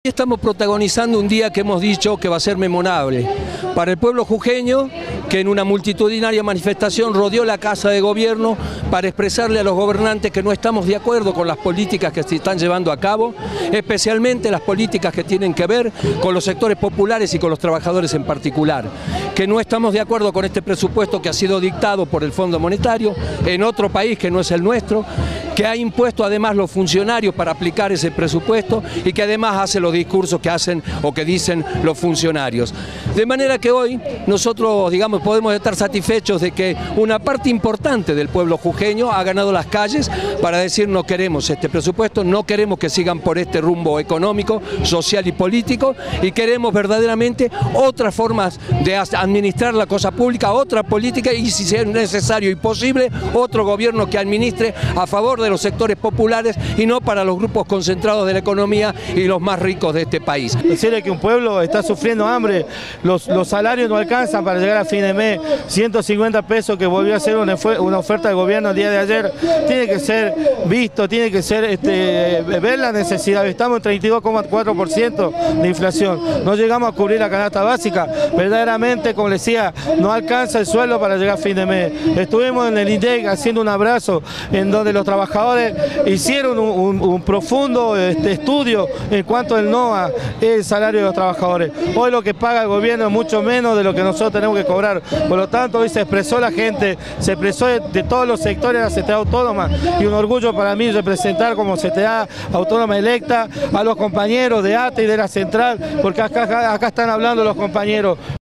Estamos protagonizando un día que hemos dicho que va a ser memorable para el pueblo jujeño, que en una multitudinaria manifestación rodeó la Casa de Gobierno para expresarle a los gobernantes que no estamos de acuerdo con las políticas que se están llevando a cabo, especialmente las políticas que tienen que ver con los sectores populares y con los trabajadores en particular, que no estamos de acuerdo con este presupuesto que ha sido dictado por el Fondo Monetario en otro país que no es el nuestro, que ha impuesto además los funcionarios para aplicar ese presupuesto y que además hace los discursos que hacen o que dicen los funcionarios. De manera que hoy nosotros, digamos, podemos estar satisfechos de que una parte importante del pueblo jujeño ha ganado las calles para decir no queremos este presupuesto, no queremos que sigan por este rumbo económico, social y político, y queremos verdaderamente otras formas de administrar la cosa pública, otra política y, si es necesario y posible, otro gobierno que administre a favor de los sectores populares y no para los grupos concentrados de la economía y los más ricos de este país. Decirle que un pueblo está sufriendo hambre, los salarios no alcanzan para llegar a fin de mes, 150 pesos que volvió a ser una oferta del gobierno el día de ayer, tiene que ser visto, tiene que ser ver la necesidad. Estamos en 32,4% de inflación, no llegamos a cubrir la canasta básica, verdaderamente, como les decía, no alcanza el sueldo para llegar a fin de mes. Estuvimos en el INDEC haciendo un abrazo en donde los trabajadores hicieron un profundo estudio en cuanto al NOA, el salario de los trabajadores. Hoy lo que paga el gobierno es mucho menos de lo que nosotros tenemos que cobrar. Por lo tanto, hoy se expresó la gente, se expresó de todos los sectores de la CTA Autónoma, y un orgullo para mí representar como CTA Autónoma electa a los compañeros de ATE y de la Central, porque acá están hablando los compañeros